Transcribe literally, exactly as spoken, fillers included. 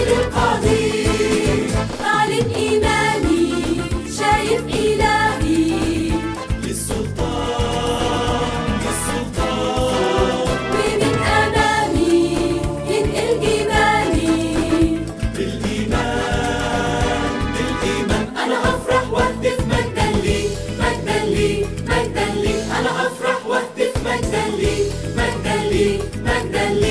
القدير. أعلن إيماني شايف إلهي للسلطان للسلطان، ومن أمامي ينقل إيماني بالإيمان بالإيمان. أنا هفرح واهتف مجدا لي مجدا لي مجدا لي. أنا هفرح واهتف مجدا لي مجدا لي مجدا لي.